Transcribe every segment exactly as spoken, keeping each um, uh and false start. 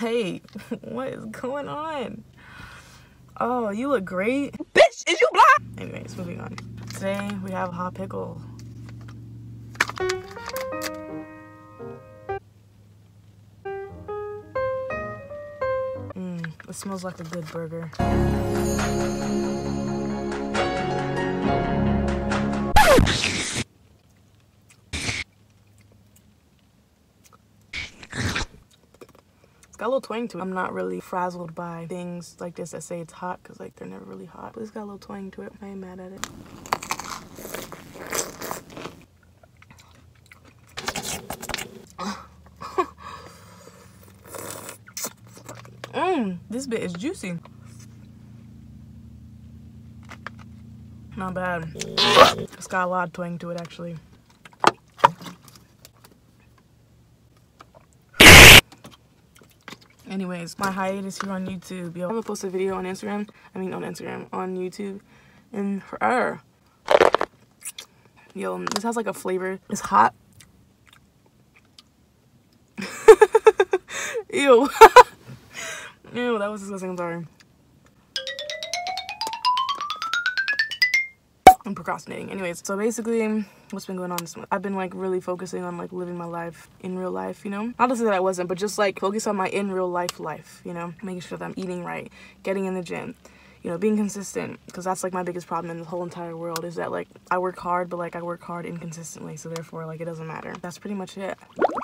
Hey, what is going on? Oh, you look great. Bitch, is you blind? Anyways, moving on. Today we have a hot pickle. Mmm, it smells like a good burger. Got a little twang to it. I'm not really frazzled by things like this that say it's hot because like they're never really hot. But it's got a little twang to it. I ain't mad at it. Mmm, this bit is juicy. Not bad. It's got a lot of twang to it actually. Anyways, my hiatus here on YouTube. Yo, I haven't posted a video on Instagram. I mean, on Instagram, on YouTube. And her. Yo, this has like a flavor. It's hot. Ew. Ew, that was disgusting. I'm sorry. I'm procrastinating. Anyways, so basically, what's been going on this month? I've been like really focusing on like living my life in real life, you know? Not to say that I wasn't, but just like focus on my in real life life, you know? Making sure that I'm eating right, getting in the gym, you know, being consistent. Because that's like my biggest problem in the whole entire world is that like I work hard, but like I work hard inconsistently. So therefore, like it doesn't matter. That's pretty much it.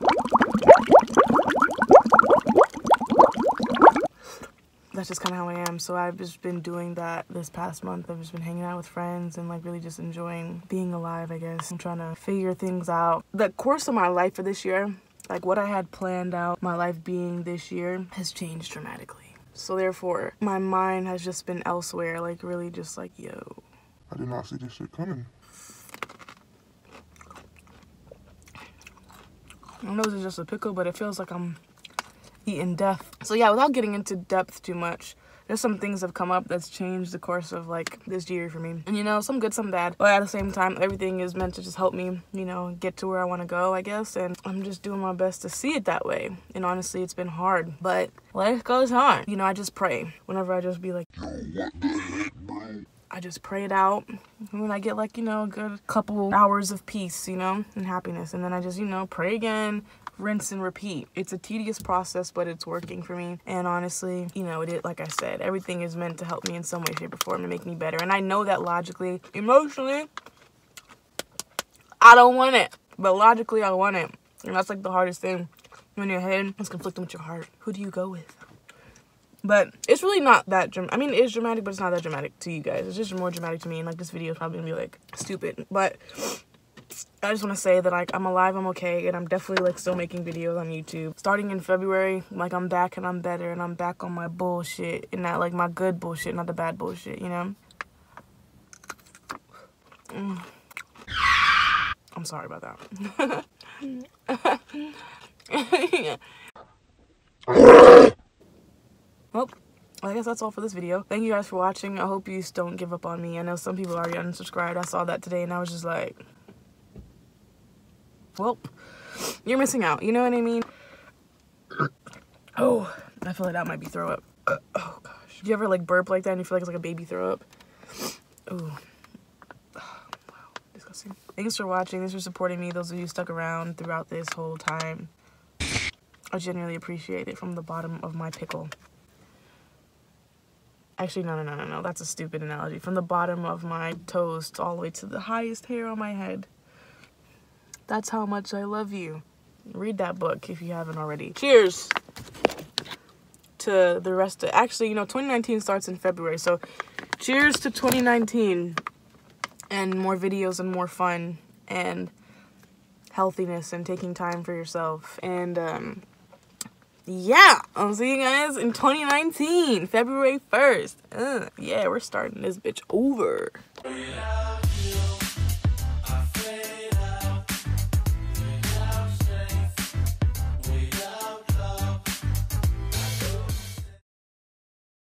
That's just kind of how I am. So I've just been doing that this past month. I've just been hanging out with friends and like really just enjoying being alive, I guess. I'm trying to figure things out. The course of my life for this year, like what I had planned out my life being this year, has changed dramatically. So therefore, my mind has just been elsewhere, like really just like, yo. I did not see this shit coming. I know this is just a pickle, but it feels like I'm eating death. So yeah, without getting into depth too much, there's some things that have come up that's changed the course of like this year for me. And you know, some good, some bad. But at the same time, everything is meant to just help me, you know, get to where I want to go, I guess. And I'm just doing my best to see it that way. And honestly, it's been hard. But life goes on. You know, I just pray. Whenever I just be like, yo, what the heck, bro? I just pray it out. And then I get like, you know, a good couple hours of peace, you know, and happiness. And then I just, you know, pray again. Rinse and repeat. It's a tedious process, but it's working for me. And honestly, you know, it, like I said, everything is meant to help me in some way, shape, or form and make me better. And I know that logically, emotionally, I don't want it. But logically, I want it. And that's like the hardest thing. When your head is conflicting with your heart, who do you go with? But it's really not that dramatic. I mean, it is dramatic, but it's not that dramatic to you guys. It's just more dramatic to me. And like this video is probably gonna be like stupid. But I just want to say that like I'm alive, I'm okay, and I'm definitely like still making videos on YouTube. Starting in February, like I'm back and I'm better and I'm back on my bullshit and not like my good bullshit, not the bad bullshit, you know? Mm. I'm sorry about that. Well, I guess that's all for this video. Thank you guys for watching. I hope you don't give up on me. I know some people already unsubscribed. I saw that today and I was just like, well, you're missing out. You know what I mean? Oh, I feel like that might be throw up. Uh, oh, gosh. Do you ever, like, burp like that and you feel like it's like a baby throw up? Oh. Wow. Disgusting. Thanks for watching. Thanks for supporting me. Those of you who stuck around throughout this whole time. I genuinely appreciate it from the bottom of my pickle. Actually, no, no, no, no, no. That's a stupid analogy. From the bottom of my toes all the way to the highest hair on my head. That's how much I love you. Read that book if you haven't already. Cheers to the rest of... Actually, you know, twenty nineteen starts in February. So, cheers to twenty nineteen. And more videos and more fun. And healthiness and taking time for yourself. And, um... yeah, I'll see you guys in twenty nineteen. February first. Uh, yeah, we're starting this bitch over.